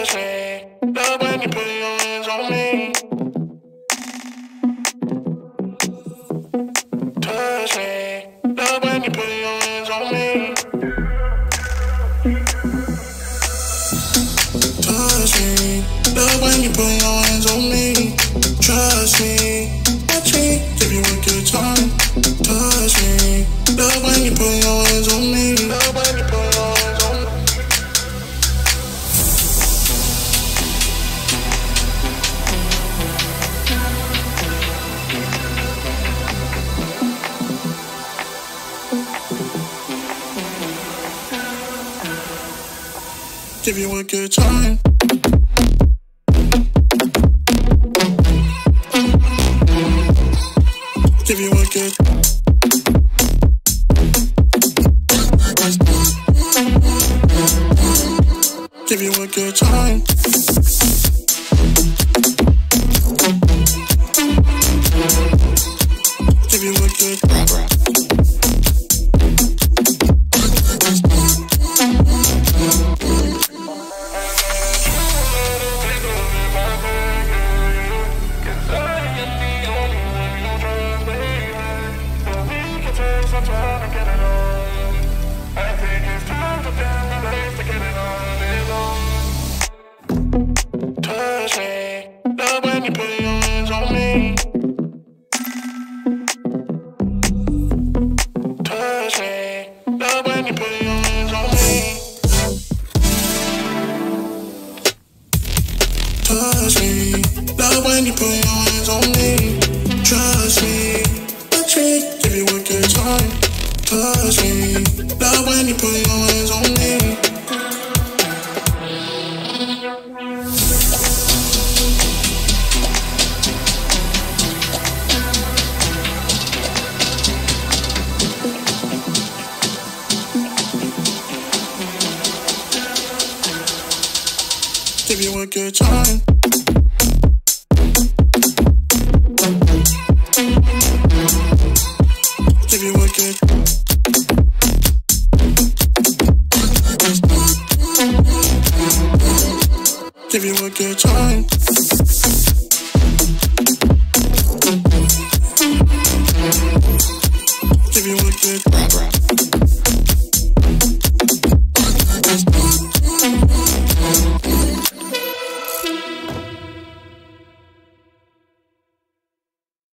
Touch me, love when you put your hands on me. Touch me, love when you put your hands on me. Touch me, love when you put your hands on me. Trust me, watch me, give you a good time. Touch me, love when you put your hands on me. Love when you put your hands on me. Give you a good time. Give you a good. Give you a good time. Give you a good. Touch me, love when you put your hands on me. Touch me, love when you put your hands on me. Touch me, love when you put your hands on me. Trust me, watch me, give you a good time. Touch me, love when you put your hands on me. Give you a good time. Give you a good. Give you a good time. Give you a good.